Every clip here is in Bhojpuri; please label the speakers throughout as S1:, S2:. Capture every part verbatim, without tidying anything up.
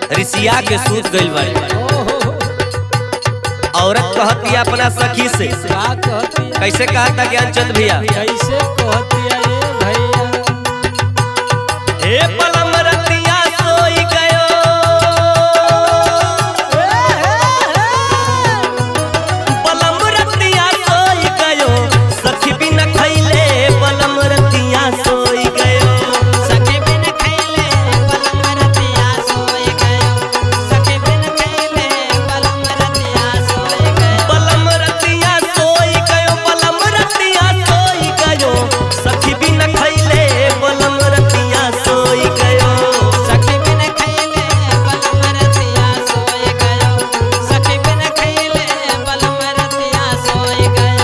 S1: रिसिया के सूत गइल बाड़ी। औरत कहती अपना सखी से, कैसे कहता ज्ञानचंद भैया,
S2: कैसे कहती है ये भैया,
S1: हे पलम रतिया सोई गयो, पलम रतिया सोई गयो, सखी बिन खैले पलम रतिया सोई गयो,
S2: सखी बिन खैले पलम रतिया सोई गयो, सखी बिन खैले पलम रतिया सोई गयो,
S1: पलम रतिया सोई गयो, पलम रतिया सोई गयो, सखी बिन खैले पलम रतिया सोई गयो,
S2: सखी बिन खैले पलम रतिया सोई गयो, सखी बिन खैले पलम रतिया सोई गयो।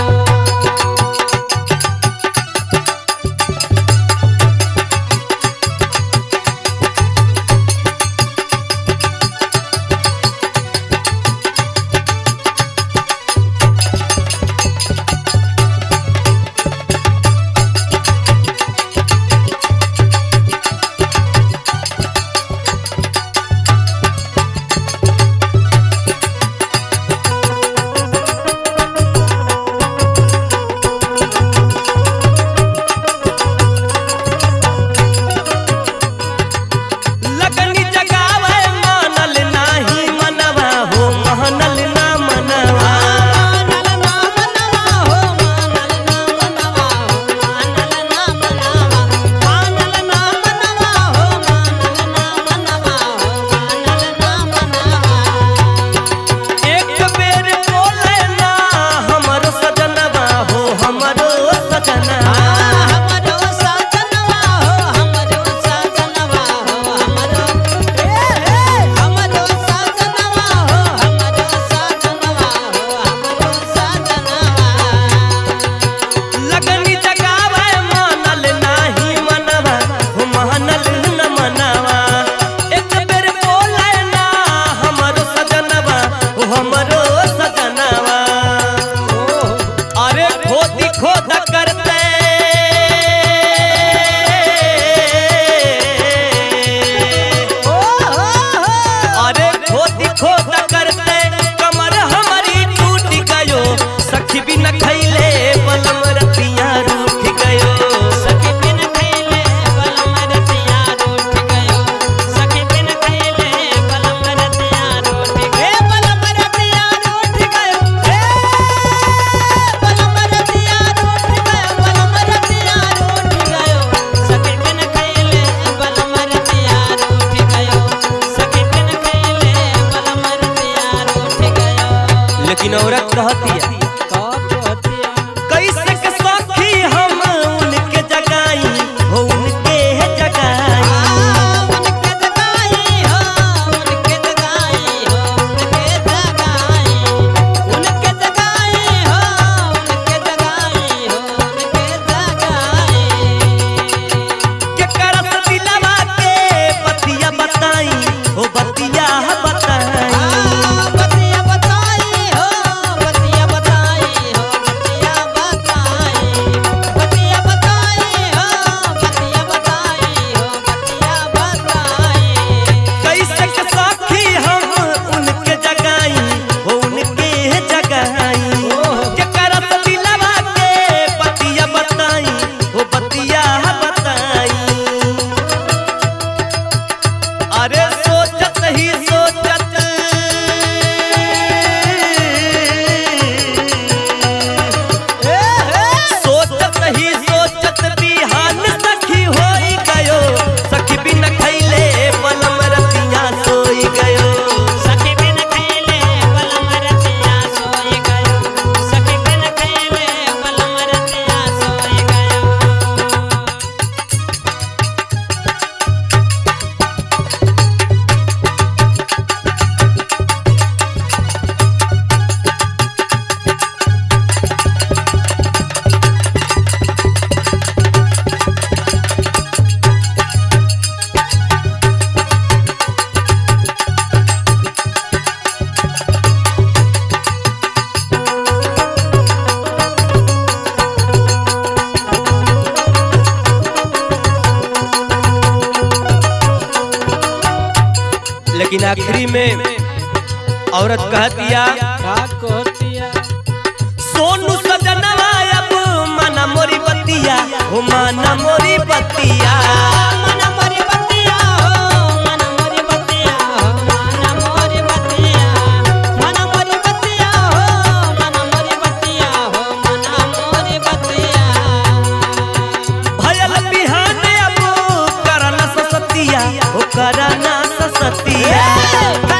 S1: लगनी जगावे मानल नाही मनवा हो, महनल ना मनवा,
S2: मानल ना मनवा हो, मानल ना मनवा हो, मानल ना मनवा, मानल ना मनवा हो, मानल ना मनवा हो, मानल ना मनवा।
S1: एक बेर बोले ना हमरो सजनवा हो, हमरो सजनवा,
S2: हमरो सजनवा हो, हमरो सजनवा हो, हमरो हे हे हमरो सजनवा हो, हमरो सजनवा हो, हमरो सजनवा।
S1: लगनी जगावे मानल नाही मनवा हो, महनल न मनवा, एक बेर बोले ना हमरो सजनवा हो, हमरो सजनवा, अरे खोदी खोद करते अरे खोदी खोद करते कमर हमारी टूट गयो, सखी बिन खैले पलम रतिया रूठ गयो,
S2: सखी बिन खैले पलम रतिया रूठ गयो, सखी बिन खैले पलम रतिया रूठ गयो, पलम रतिया रूठ गयो, हे पलम रतिया रूठ गयो, पलम रतिया रूठ गयो, सखी बिन खैले पलम रतिया रूठ गयो, सखी बिन खैले पलम रतिया रूठ गयो।
S1: लेकिन औरत कहती है,
S2: का कहतिया
S1: कैसे के सखी हम उनके जगाई हो, उनके जगाई,
S2: उनके जगाई हो, उनके जगाई हो, उनके जगाई, उनके जगाई हो, उनके जगाई हो, उनके जगाई।
S1: के करत दिलवा के बतिया बताई हो, बतिया बताई,
S2: बतिया बताई हो, बतिया बताई हो, बतिया बताई, बतिया बताई हो, बतिया बताई हो, बतिया बताई।
S1: कैसे के सखी हम उनके जगाई हो, उनके जगाई, के करत दिलवा के बतिया बताई हो, बतिया बताई, अरे सोचत ही सोचत सोचत ही सोचत बिहान सखी होई गयो, सखी बिन खैले पलम रतिया सोई गयो,
S2: सखी बिन खैले पलम रतिया सोई गयो, सखी बिन खैले पलम रतिया सोई गयो।
S1: लेकिन आखिरी में औरत कहतिया
S2: का कहतिया
S1: सोनू सजनवा अब माना मोरी बतिया हो माना मोरी बतिया
S2: मन मोरी बतिया हो मन मोरी बतिया हो मन मोरी बतिया मन मोरी बतिया हो मन मोरी बतिया हो मन मोरी बतिया
S1: भयल बिहान अब करना ससतिया हो करना ससतिया